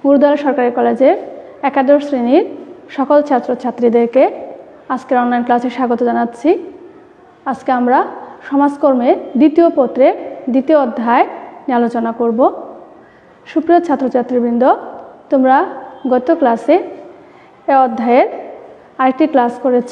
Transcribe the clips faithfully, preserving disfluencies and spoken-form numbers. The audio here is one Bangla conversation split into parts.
গুরুদয়াল সরকারি কলেজের একাদশ শ্রেণীর সকল ছাত্রছাত্রীদেরকে আজকের অনলাইন ক্লাসে স্বাগত জানাচ্ছি। আজকে আমরা সমাজকর্মের দ্বিতীয় পত্রের দ্বিতীয় অধ্যায় নিয়ে আলোচনা করব। সুপ্রিয় ছাত্রছাত্রীবৃন্দ, তোমরা গত ক্লাসে এই অধ্যায়ের আরেকটি ক্লাস করেছ।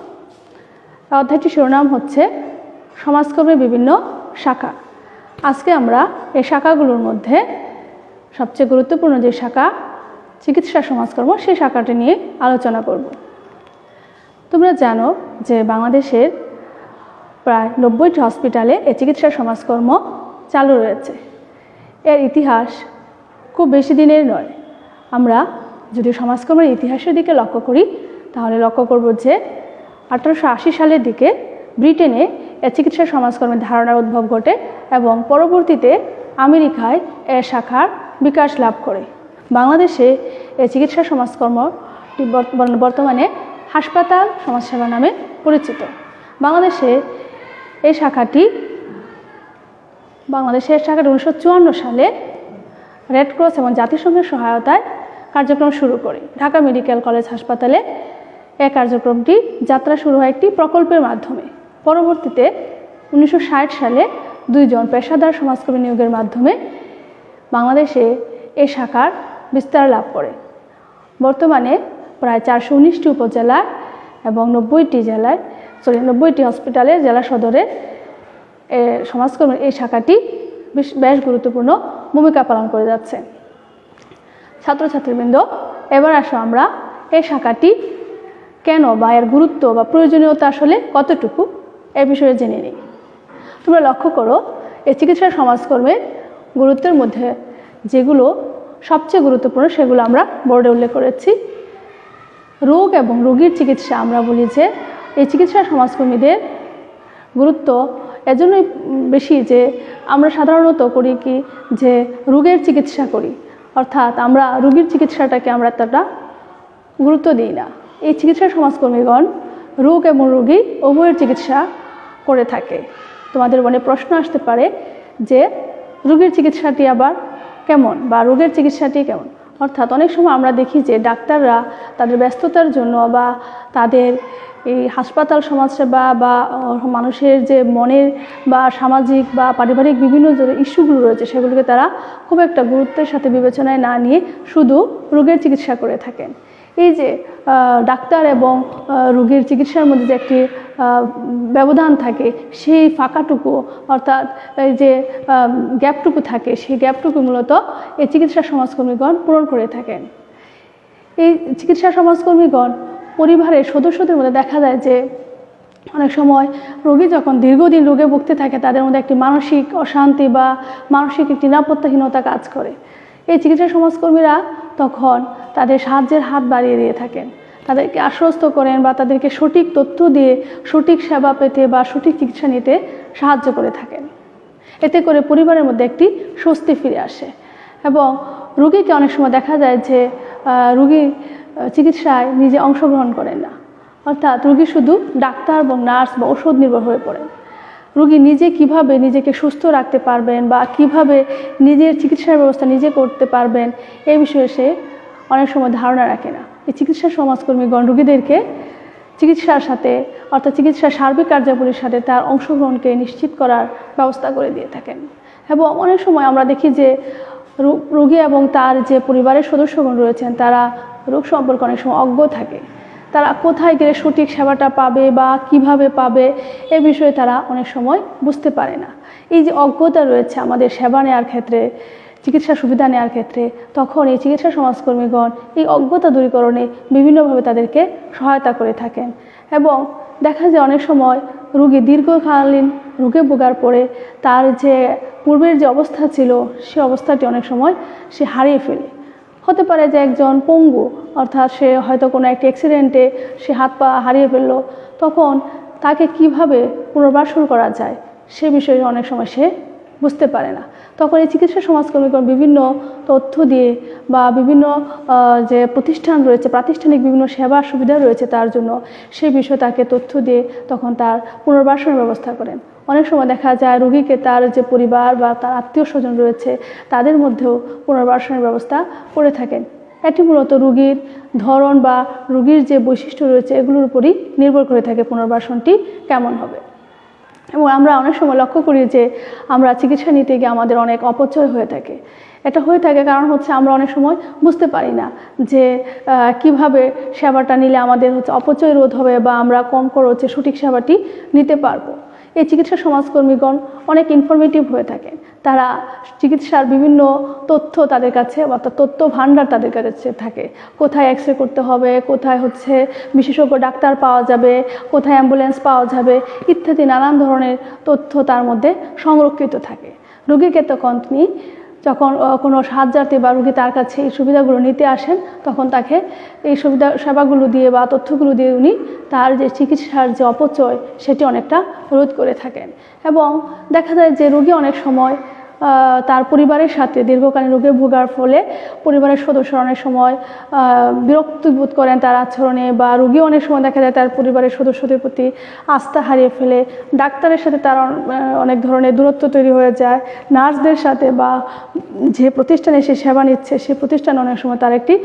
এই অধ্যায়টির শিরোনাম হচ্ছে সমাজকর্মের বিভিন্ন শাখা। আজকে আমরা এই শাখাগুলোর মধ্যে সবচেয়ে গুরুত্বপূর্ণ যে শাখা চিকিৎসা সমাজকর্ম, সেই শাখাটি নিয়ে আলোচনা করব। তোমরা জানো যে বাংলাদেশের প্রায় নব্বইটি হসপিটালে এই চিকিৎসা সমাজকর্ম চালু রয়েছে। এর ইতিহাস খুব বেশি দিনের নয়। আমরা যদি সমাজকর্মের ইতিহাসের দিকে লক্ষ্য করি তাহলে লক্ষ্য করব যে আঠারোশো আশি সালের দিকে ব্রিটেনে এ চিকিৎসা সমাজকর্মের ধারণার উদ্ভব ঘটে এবং পরবর্তীতে আমেরিকায় এর শাখার বিকাশ লাভ করে। বাংলাদেশে এই চিকিৎসা সমাজকর্মটি বর্তমানে হাসপাতাল সমাজসেবা নামে পরিচিত। বাংলাদেশে এই শাখাটি বাংলাদেশের শাখাটি উনিশশো চুয়ান্ন সালে রেড ক্রস এবং জাতিসংঘের সহায়তায় কার্যক্রম শুরু করে। ঢাকা মেডিকেল কলেজ হাসপাতালে এই কার্যক্রমটি যাত্রা শুরু হয় একটি প্রকল্পের মাধ্যমে। পরবর্তীতে উনিশশো ষাট সালে দুইজন পেশাদার সমাজকর্মী নিয়োগের মাধ্যমে বাংলাদেশে এই শাখার বিস্তার লাভ করে। বর্তমানে প্রায় চারশো উনিশটি উপজেলা এবং নব্বইটি জেলায় সরি নব্বইটি হসপিটালে জেলা সদরে সমাজকর্মের এই শাখাটি বেশ গুরুত্বপূর্ণ ভূমিকা পালন করে যাচ্ছে। ছাত্রছাত্রীবৃন্দ, এবার আসো আমরা এই শাখাটি কেন বা এর গুরুত্ব বা প্রয়োজনীয়তা আসলে কতটুকু এ বিষয়ে জেনে নিই। তোমরা লক্ষ্য করো, এই চিকিৎসা সমাজকর্মের গুরুত্বের মধ্যে যেগুলো সবচেয়ে গুরুত্বপূর্ণ সেগুলো আমরা বোর্ডে উল্লেখ করেছি। রোগ এবং রোগীর চিকিৎসা। আমরা বলি যে এই চিকিৎসা সমাজকর্মীদের গুরুত্ব এজন্যই বেশি যে আমরা সাধারণত করি কি যে রোগের চিকিৎসা করি, অর্থাৎ আমরা রোগীর চিকিৎসাটাকে আমরা এতটা গুরুত্ব দিই না। এই চিকিৎসা সমাজকর্মীগণ রোগ এবং রোগী উভয়ের চিকিৎসা করে থাকে। তোমাদের মনে প্রশ্ন আসতে পারে যে রোগীর চিকিৎসাটি আবার কেমন বা রোগের চিকিৎসাটি কেমন। অর্থাৎ অনেক সময় আমরা দেখি যে ডাক্তাররা তাদের ব্যস্ততার জন্য বা তাদের এই হাসপাতাল সমাজসেবা বা মানুষের যে মনের বা সামাজিক বা পারিবারিক বিভিন্ন যে ইস্যুগুলো রয়েছে সেগুলোকে তারা খুব একটা গুরুত্বের সাথে বিবেচনায় না নিয়ে শুধু রোগের চিকিৎসা করে থাকেন। এই যে ডাক্তার এবং রোগীর চিকিৎসার মধ্যে যে একটি ব্যবধান থাকে, সেই ফাঁকাটুকু অর্থাৎ এই যে গ্যাপটুকু থাকে, সেই গ্যাপটুকু মূলত এই চিকিৎসা সমাজকর্মীগণ পূরণ করে থাকেন। এই চিকিৎসা সমাজকর্মীগণ পরিবারের সদস্যদের মধ্যে দেখা যায় যে অনেক সময় রোগী যখন দীর্ঘদিন রোগে ভুগতে থাকে তাদের মধ্যে একটি মানসিক অশান্তি বা মানসিক একটি নিরাপত্তাহীনতা কাজ করে। এই চিকিৎসা সমাজকর্মীরা তখন তাদের সাহায্যের হাত বাড়িয়ে দিয়ে থাকেন, তাদেরকে আশ্বস্ত করেন বা তাদেরকে সঠিক তথ্য দিয়ে সঠিক সেবা পেতে বা সঠিক চিকিৎসা নিতে সাহায্য করে থাকেন। এতে করে পরিবারের মধ্যে একটি স্বস্তি ফিরে আসে এবং রোগীকে অনেক সময় দেখা যায় যে রোগী চিকিৎসায় নিজে অংশগ্রহণ করেন না, অর্থাৎ রোগী শুধু ডাক্তার এবং নার্স বা ওষুধ নির্ভর হয়ে পড়েন। রোগী নিজে কিভাবে নিজেকে সুস্থ রাখতে পারবেন বা কিভাবে নিজের চিকিৎসার ব্যবস্থা নিজে করতে পারবেন এই বিষয়ে সে অনেক সময় ধারণা রাখে না। এই চিকিৎসা সমাজকর্মীগণ রোগীদেরকে চিকিৎসার সাথে অর্থাৎ চিকিৎসার সার্বিক কার্যাবলীর সাথে তার অংশগ্রহণকে নিশ্চিত করার ব্যবস্থা করে দিয়ে থাকেন। এবং অনেক সময় আমরা দেখি যে রোগী এবং তার যে পরিবারের সদস্যগণ রয়েছেন তারা রোগ সম্পর্কে অনেক সময় অজ্ঞ থাকে। তারা কোথায় গেলে সঠিক সেবাটা পাবে বা কিভাবে পাবে এ বিষয়ে তারা অনেক সময় বুঝতে পারে না। এই যে অজ্ঞতা রয়েছে আমাদের সেবা নেওয়ার ক্ষেত্রে, চিকিৎসা সুবিধা নেওয়ার ক্ষেত্রে, তখন এই চিকিৎসা সমাজকর্মীগণ এই অজ্ঞতা দূরীকরণে বিভিন্নভাবে তাদেরকে সহায়তা করে থাকেন। এবং দেখা যায় অনেক সময় রোগী দীর্ঘকালীন রোগে ভোগার পরে তার যে পূর্বের যে অবস্থা ছিল সে অবস্থাটি অনেক সময় সে হারিয়ে ফেলে। হতে পারে যে একজন পঙ্গু, অর্থাৎ সে হয়তো কোনো একটি অ্যাক্সিডেন্টে সে হাত পা হারিয়ে ফেলল, তখন তাকে কিভাবে পুনর্বার শুরু করা যায় সে বিষয়ে অনেক সময় সে বুঝতে পারে না। তখন এই চিকিৎসা সমাজকর্মীগণ বিভিন্ন তথ্য দিয়ে বা বিভিন্ন যে প্রতিষ্ঠান রয়েছে, প্রাতিষ্ঠানিক বিভিন্ন সেবা সুবিধা রয়েছে তার জন্য, সেই বিষয়ে তাকে তথ্য দিয়ে তখন তার পুনর্বাসনের ব্যবস্থা করেন। অনেক সময় দেখা যায় রোগীকে তার যে পরিবার বা তার আত্মীয় স্বজন রয়েছে তাদের মধ্যেও পুনর্বাসনের ব্যবস্থা করে থাকেন। এটি মূলত রোগীর ধরন বা রোগীর যে বৈশিষ্ট্য রয়েছে এগুলোর উপরই নির্ভর করে থাকে পুনর্বাসনটি কেমন হবে। এবং আমরা অনেক সময় লক্ষ্য করি যে আমরা চিকিৎসা নিতে গিয়ে আমাদের অনেক অপচয় হয়ে থাকে। এটা হয়ে থাকে কারণ হচ্ছে আমরা অনেক সময় বুঝতে পারি না যে কিভাবে সেবাটা নিলে আমাদের হচ্ছে অপচয় রোধ হবে বা আমরা কম খরচে সঠিক সেবাটি নিতে পারবো। এই চিকিৎসা সমাজকর্মীগণ অনেক ইনফরমেটিভ হয়ে থাকে। তারা চিকিৎসার বিভিন্ন তথ্য তাদের কাছে অর্থাৎ তথ্য ভাণ্ডার তাদের কাছে থাকে। কোথায় এক্স রে করতে হবে, কোথায় হচ্ছে বিশেষজ্ঞ ডাক্তার পাওয়া যাবে, কোথায় অ্যাম্বুলেন্স পাওয়া যাবে ইত্যাদি নানান ধরনের তথ্য তার মধ্যে সংরক্ষিত থাকে। রোগীকে তখন তিনি যখন কোনো সাহায্যার্থী বা রোগী তার কাছে এই সুবিধাগুলো নিতে আসেন তখন তাকে এই সুবিধা সেবাগুলো দিয়ে বা তথ্যগুলো দিয়ে উনি তার যে চিকিৎসার যে অপচয় সেটি অনেকটা রোধ করে থাকেন। এবং দেখা যায় যে রোগী অনেক সময় তার পরিবারের সাথে দীর্ঘকালীন রোগে ভোগার ফলে পরিবারের সদস্যরা অনেক সময় বিরক্তি বোধ করেন তার আচরণে, বা রোগী অনেক সময় দেখা যায় তার পরিবারের সদস্যদের প্রতি আস্থা হারিয়ে ফেলে। ডাক্তারের সাথে তার অনেক ধরনের দূরত্ব তৈরি হয়ে যায়। নার্সদের সাথে বা যে প্রতিষ্ঠানে সে সেবা নিচ্ছে সেই প্রতিষ্ঠানে অনেক সময় তার একটি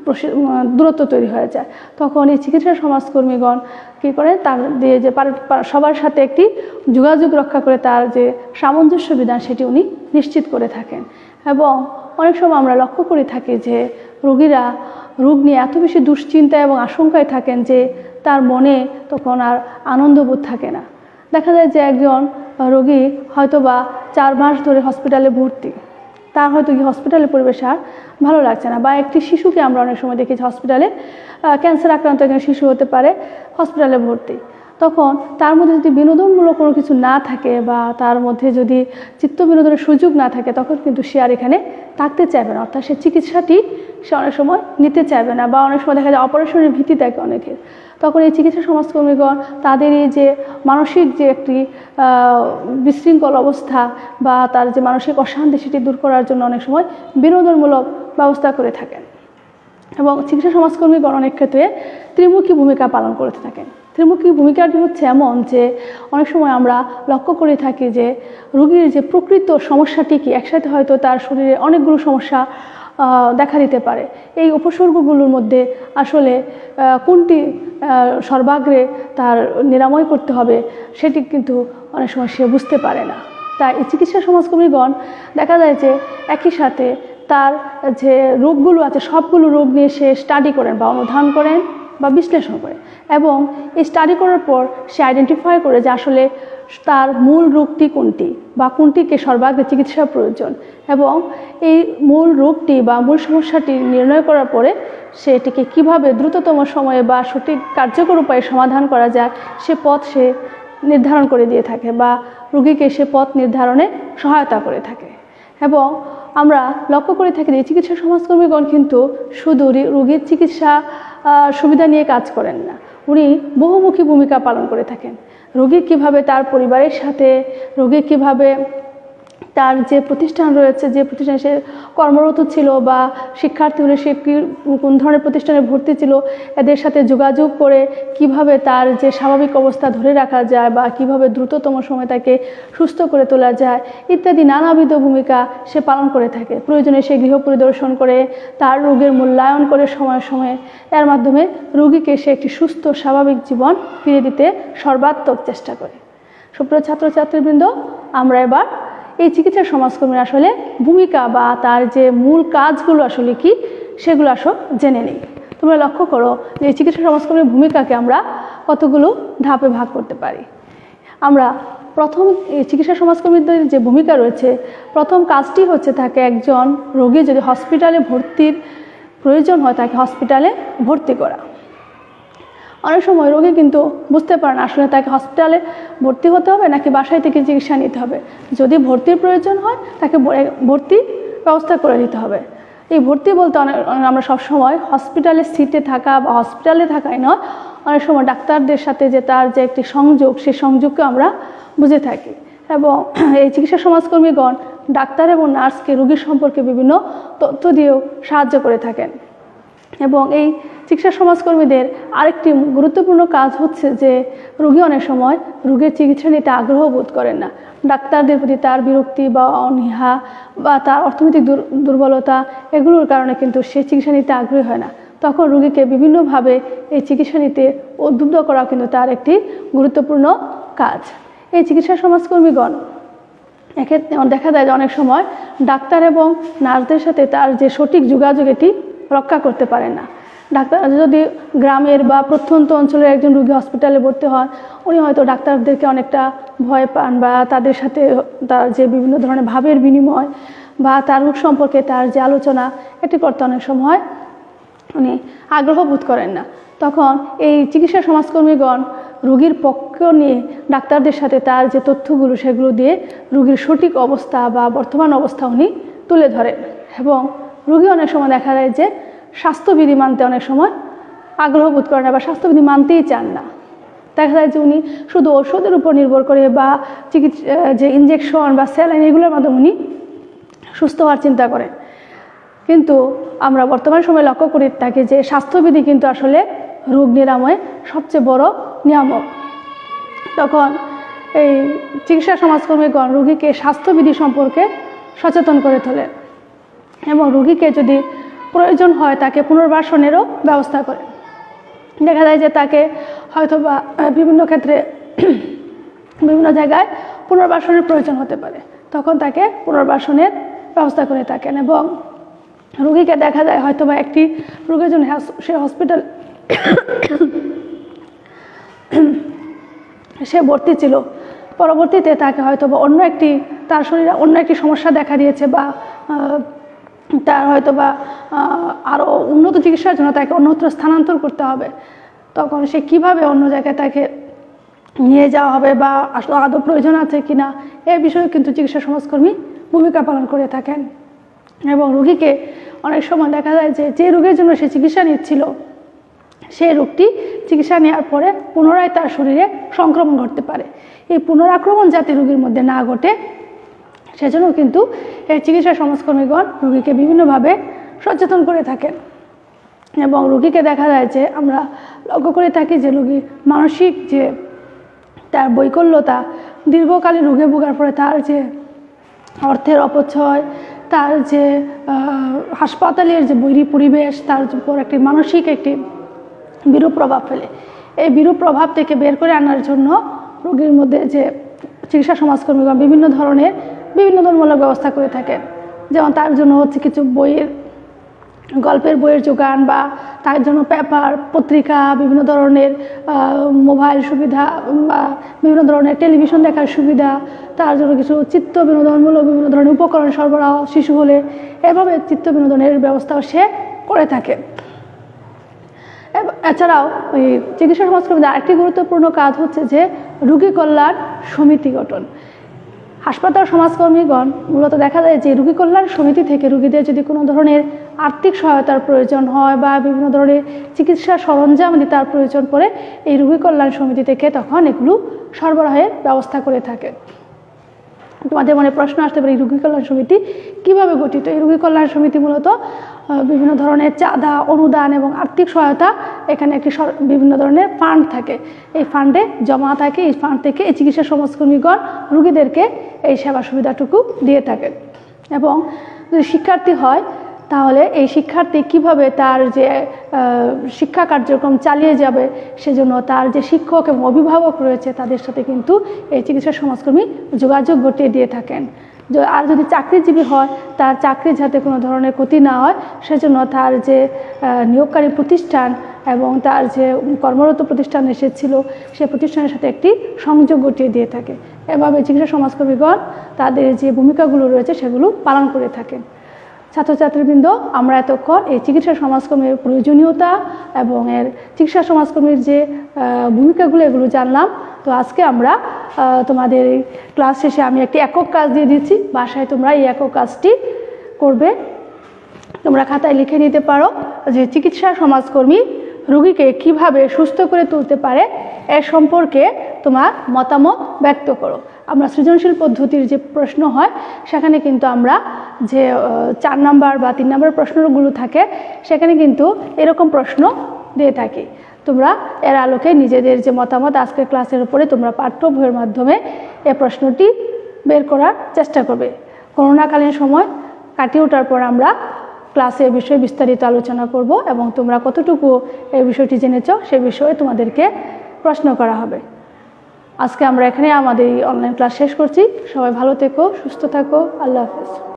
দূরত্ব তৈরি হয়ে যায়। তখন এই চিকিৎসা সমাজকর্মীগণ কী করে তার দিয়ে যে সবার সাথে একটি যোগাযোগ রক্ষা করে তার যে সামঞ্জস্য বিধান সেটি উনি নিশ্চিত করে থাকেন। এবং অনেক সময় আমরা লক্ষ্য করে থাকি যে রোগীরা রোগ নিয়ে এত বেশি দুশ্চিন্তা এবং আশঙ্কায় থাকেন যে তার মনে তখন আর আনন্দবোধ থাকে না। দেখা যায় যে একজন রোগী হয়তোবা চার মাস ধরে হসপিটালে ভর্তি, তার হয়তো কি হসপিটালের পরিবেশ আর ভালো লাগছে না। বা একটি শিশুকে আমরা অনেক সময় দেখি হসপিটালে ক্যান্সার আক্রান্ত একজন শিশু হতে পারে হসপিটালে ভর্তি, তখন তার মধ্যে যদি বিনোদনমূলক কোনো কিছু না থাকে বা তার মধ্যে যদি চিত্ত বিনোদনের সুযোগ না থাকে তখন কিন্তু সে আর এখানে থাকতে চাইবে না, অর্থাৎ সে চিকিৎসাটি সে অনেক সময় নিতে চাইবে না। বা অনেক সময় দেখা যায় অপারেশনের ভীতি থাকে অনেকের। তখন এই চিকিৎসা সমাজকর্মীগণ তাদের এই যে মানসিক যে একটি বিশৃঙ্খল অবস্থা বা তার যে মানসিক অশান্তি সেটি দূর করার জন্য অনেক সময় বিনোদনমূলক ব্যবস্থা করে থাকেন। এবং চিকিৎসা সমাজকর্মীগণ অনেক ক্ষেত্রে ত্রিমুখী ভূমিকা পালন করতে থাকেন। ত্রিমুখী ভূমিকাটি হচ্ছে এমন যে অনেক সময় আমরা লক্ষ্য করে থাকি যে রোগীর যে প্রকৃত সমস্যাটি কি, একসাথে হয়তো তার শরীরে অনেকগুলো সমস্যা দেখা দিতে পারে। এই উপসর্গগুলোর মধ্যে আসলে কোনটি সর্বাগ্রে তার নিরাময় করতে হবে সেটি কিন্তু অনেক সময় সে বুঝতে পারে না। তাই এই চিকিৎসা সমাজকর্মীগণ দেখা যায় যে একই সাথে তার যে রোগগুলো আছে সবগুলো রোগ নিয়ে সে স্টাডি করেন বা অনুধান করেন বা বিশ্লেষণ করেন। এবং এই স্টাডি করার পর সে আইডেন্টিফাই করে যে আসলে তার মূল রোগটি কোনটি বা কোনটিকে সর্বাগ্রে চিকিৎসা প্রয়োজন। এবং এই মূল রোগটি বা মূল সমস্যাটি নির্ণয় করার পরে সেটিকে কিভাবে দ্রুততম সময়ে বা সঠিক কার্যকর উপায়ে সমাধান করা যায় সে পথ সে নির্ধারণ করে দিয়ে থাকে বা রোগীকে সে পথ নির্ধারণে সহায়তা করে থাকে। এবং আমরা লক্ষ্য করে থাকি যে চিকিৎসা সমাজকর্মীগণ কিন্তু শুধু রোগীর চিকিৎসা সুবিধা নিয়ে কাজ করেন না, উনি বহুমুখী ভূমিকা পালন করে থাকেন। রোগী কিভাবে তার পরিবারের সাথে, রোগী কিভাবে তার যে প্রতিষ্ঠান রয়েছে, যে প্রতিষ্ঠানে সে কর্মরত ছিল বা শিক্ষার্থী হলে সে কোন ধরনের প্রতিষ্ঠানে ভর্তি ছিল, এদের সাথে যোগাযোগ করে কিভাবে তার যে স্বাভাবিক অবস্থা ধরে রাখা যায় বা কিভাবে দ্রুততম সময় তাকে সুস্থ করে তোলা যায় ইত্যাদি নানাবিধ ভূমিকা সে পালন করে থাকে। প্রয়োজনে সে গৃহ পরিদর্শন করে তার রোগের মূল্যায়ন করে সময়ে সময়ে এর মাধ্যমে রোগীকে সে একটি সুস্থ স্বাভাবিক জীবন ফিরে দিতে সর্বাত্মক চেষ্টা করে। সুপ্রিয় ছাত্রছাত্রীবৃন্দ, আমরা এবার এই চিকিৎসা সমাজকর্মীর আসলে ভূমিকা বা তার যে মূল কাজগুলো আসলে কি সেগুলো আসলে জেনে নিই। তোমরা লক্ষ্য করো যে এই চিকিৎসা সমাজকর্মীর ভূমিকাকে আমরা কতগুলো ধাপে ভাগ করতে পারি। আমরা প্রথম এই চিকিৎসা সমাজকর্মীদের যে ভূমিকা রয়েছে, প্রথম কাজটি হচ্ছে তাকে একজন রোগী যদি হসপিটালে ভর্তির প্রয়োজন হয় তাকে হসপিটালে ভর্তি করা। অনেক সময় রোগী কিন্তু বুঝতে পারে না আসলে তাকে হসপিটালে ভর্তি হতে হবে নাকি বাসায় থেকে চিকিৎসা নিতে হবে। যদি ভর্তির প্রয়োজন হয় তাকে ভর্তি ব্যবস্থা করে দিতে হবে। এই ভর্তি বলতে অনেক আমরা সবসময় হসপিটালে সিটে থাকা বা হসপিটালে থাকাই নয়, অনেক সময় ডাক্তারদের সাথে যে তার যে একটি সংযোগ সেই সংযোগকে আমরা বুঝে থাকি। এবং এই চিকিৎসা সমাজকর্মীগণ ডাক্তার এবং নার্সকে রোগীর সম্পর্কে বিভিন্ন তথ্য দিয়েও সাহায্য করে থাকেন। এবং এই চিকিৎসা সমাজকর্মীদের আরেকটি গুরুত্বপূর্ণ কাজ হচ্ছে যে রোগী অনেক সময় রোগের চিকিৎসা নিতে আগ্রহ বোধ করেন না। ডাক্তারদের প্রতি তার বিরক্তি বা অনীহা বা তার অর্থনৈতিক দুর্বলতা এগুলোর কারণে কিন্তু সে চিকিৎসা নিতে আগ্রহী হয় না। তখন রোগীকে বিভিন্নভাবে এই চিকিৎসা নিতে উদ্বুদ্ধ করা কিন্তু তার একটি গুরুত্বপূর্ণ কাজ। এই চিকিৎসা সমাজকর্মীগণ এক্ষেত্রে দেখা যায় যে অনেক সময় ডাক্তার এবং নার্সদের সাথে তার যে সঠিক যোগাযোগ এটি রক্ষা করতে পারেন না। ডাক্তার যদি গ্রামের বা প্রত্যন্ত অঞ্চলের একজন রোগী হসপিটালে ভর্তি হন, উনি হয়তো ডাক্তারদেরকে অনেকটা ভয় পান বা তাদের সাথে তার যে বিভিন্ন ধরনের ভাবের বিনিময় বা তার রোগ সম্পর্কে তার যে আলোচনা এটি করতে অনেক সময় উনি আগ্রহ বোধ করেন না। তখন এই চিকিৎসা সমাজকর্মীগণ রোগীর পক্ষ নিয়ে ডাক্তারদের সাথে তার যে তথ্যগুলো সেগুলো দিয়ে রোগীর সঠিক অবস্থা বা বর্তমান অবস্থা উনি তুলে ধরেন এবং রোগী অনেক সময় দেখা যায় যে স্বাস্থ্যবিধি মানতে অনেক সময় আগ্রহ বোধ করেন না বা স্বাস্থ্যবিধি মানতেই চান না। দেখা যায় যে উনি শুধু ওষুধের উপর নির্ভর করে বা চিকিৎসা যে ইনজেকশন বা স্যালাইন এগুলোর মাধ্যমে উনি সুস্থ হওয়ার চিন্তা করেন। কিন্তু আমরা বর্তমান সময়ে লক্ষ্য করে থাকি যে স্বাস্থ্যবিধি কিন্তু আসলে রোগ নিরাময়ের সবচেয়ে বড় নিয়ামক। তখন এই চিকিৎসা সমাজকর্মীগণ রোগীকে স্বাস্থ্যবিধি সম্পর্কে সচেতন করে তোলেন এবং রোগীকে যদি প্রয়োজন হয় তাকে পুনর্বাসনেরও ব্যবস্থা করে। দেখা যায় যে তাকে হয়তো বা বিভিন্ন ক্ষেত্রে বিভিন্ন জায়গায় পুনর্বাসনের প্রয়োজন হতে পারে, তখন তাকে পুনর্বাসনের ব্যবস্থা করে থাকেন এবং রোগীকে দেখা যায় হয়তো বা একটি রোগের জন্য সে হসপিটাল সে ভর্তি ছিল, পরবর্তীতে তাকে হয়তো বা অন্য একটি তার শরীরে অন্য একটি সমস্যা দেখা দিয়েছে বা তার হয়তো বা আরও উন্নত চিকিৎসার জন্য তাকে অন্যত্র স্থানান্তর করতে হবে। তখন সে কিভাবে অন্য জায়গায় তাকে নিয়ে যাওয়া হবে বা আসলে আদৌ প্রয়োজন আছে কিনা এই বিষয়ে কিন্তু চিকিৎসা সমাজকর্মী ভূমিকা পালন করে থাকেন এবং রোগীকে অনেক সময় দেখা যায় যে যে রোগের জন্য সে চিকিৎসা নিচ্ছিল সেই রোগটি চিকিৎসা নেওয়ার পরে পুনরায় তার শরীরে সংক্রমণ ঘটতে পারে। এই পুনরাক্রমণ যাতে রোগীর মধ্যে না ঘটে সেজন্য কিন্তু এই চিকিৎসা সমাজকর্মীগণ রোগীকে বিভিন্নভাবে সচেতন করে থাকেন এবং রোগীকে দেখা যায় যে আমরা লক্ষ্য করে থাকি যে রোগী মানসিক যে তার বৈকল্যতা, দীর্ঘকালীন রোগে ভোগার পরে তার যে অর্থের অপচয়, তার যে হাসপাতালের যে বৈরী পরিবেশ তার উপর একটি মানসিক একটি বিরূপ প্রভাব ফেলে। এই বিরূপ প্রভাব থেকে বের করে আনার জন্য রোগীর মধ্যে যে চিকিৎসা সমাজকর্মীগণ বিভিন্ন ধরনের বিভিন্ন ধরনের ব্যবস্থা করে থাকেন। যেমন তার জন্য হচ্ছে কিছু বইয়ের গল্পের বইয়ের যোগান বা তার জন্য পেপার পত্রিকা, বিভিন্ন ধরনের মোবাইল সুবিধা বা বিভিন্ন ধরনের টেলিভিশন দেখার সুবিধা, তার জন্য কিছু চিত্ত বিনোদনমূলক বিভিন্ন ধরনের উপকরণ সরবরাহ শিশু হলে এভাবে চিত্ত বিনোদনের ব্যবস্থাও সে করে থাকে। এছাড়াও ওই চিকিৎসা সমাজকর্মীদের আরেকটি গুরুত্বপূর্ণ কাজ হচ্ছে যে রোগী কল্যাণ সমিতি গঠন। হাসপাতাল সমাজকর্মীগণ মূলত দেখা যায় যে রোগী কল্যাণ সমিতি থেকে রোগীদের যদি কোনো ধরনের আর্থিক সহায়তার প্রয়োজন হয় বা বিভিন্ন ধরনের চিকিৎসা সরঞ্জাম যদি তার প্রয়োজন পড়ে এই রোগী কল্যাণ সমিতি থেকে তখন এগুলো সরবরাহের ব্যবস্থা করে থাকে। তোমাদের মনে প্রশ্ন আসতে পারে এই রোগী কল্যাণ সমিতি কীভাবে গঠিত? এই রোগী কল্যাণ সমিতি মূলত বিভিন্ন ধরনের চাঁদা, অনুদান এবং আর্থিক সহায়তা এখানে একটি বিভিন্ন ধরনের ফান্ড থাকে, এই ফান্ডে জমা থাকে। এই ফান্ড থেকে এই চিকিৎসা সমাজকর্মীগণ রোগীদেরকে এই সেবা সুবিধাটুকু দিয়ে থাকেন এবং যদি শিক্ষার্থী হয় তাহলে এই শিক্ষার্থী কিভাবে তার যে শিক্ষা কার্যক্রম চালিয়ে যাবে সেজন্য তার যে শিক্ষক এবং অভিভাবক রয়েছে তাদের সাথে কিন্তু এই চিকিৎসা সমাজকর্মী যোগাযোগ ঘটিয়ে দিয়ে থাকেন। আর যদি চাকরিজীবী হয় তার চাকরি যাতে কোনো ধরনের ক্ষতি না হয় সেজন্য তার যে নিয়োগকারী প্রতিষ্ঠান এবং তার যে কর্মরত প্রতিষ্ঠান এসেছিল সে প্রতিষ্ঠানের সাথে একটি সংযোগ ঘটিয়ে দিয়ে থাকে। এভাবে চিকিৎসা সমাজকর্মীগণ তাদের যে ভূমিকাগুলো রয়েছে সেগুলো পালন করে থাকেন। ছাত্রছাত্রীবৃন্দ, আমরা এতক্ষণ এই চিকিৎসা সমাজকর্মীর প্রয়োজনীয়তা এবং এর চিকিৎসা সমাজকর্মীর যে ভূমিকাগুলো এগুলো জানলাম। তো আজকে আমরা তোমাদের এই ক্লাস শেষে আমি একটি একক কাজ দিয়ে দিচ্ছি, বাসায় তোমরা এই একক কাজটি করবে। তোমরা খাতায় লিখে নিতে পারো যে চিকিৎসা সমাজকর্মী রোগীকে কিভাবে সুস্থ করে তুলতে পারে এর সম্পর্কে তোমার মতামত ব্যক্ত করো। আমরা সৃজনশীল পদ্ধতির যে প্রশ্ন হয় সেখানে কিন্তু আমরা যে চার নাম্বার বা তিন নাম্বার প্রশ্নগুলো থাকে সেখানে কিন্তু এরকম প্রশ্ন দিয়ে থাকি। তোমরা এর আলোকে নিজেদের যে মতামত আজকের ক্লাসের উপরে তোমরা পাঠ্য বইয়ের মাধ্যমে এই প্রশ্নটি বের করার চেষ্টা করবে। করোনাকালীন সময় কাটিয়ে ওঠার পর আমরা ক্লাসে এ বিষয়ে বিস্তারিত আলোচনা করব এবং তোমরা কতটুকু এই বিষয়টি জেনেছ সে বিষয়ে তোমাদেরকে প্রশ্ন করা হবে। আজকে আমরা এখানে আমাদের অনলাইন ক্লাস শেষ করছি। সবাই ভালো থেকো, সুস্থ থাকো। আল্লাহ হাফেজ।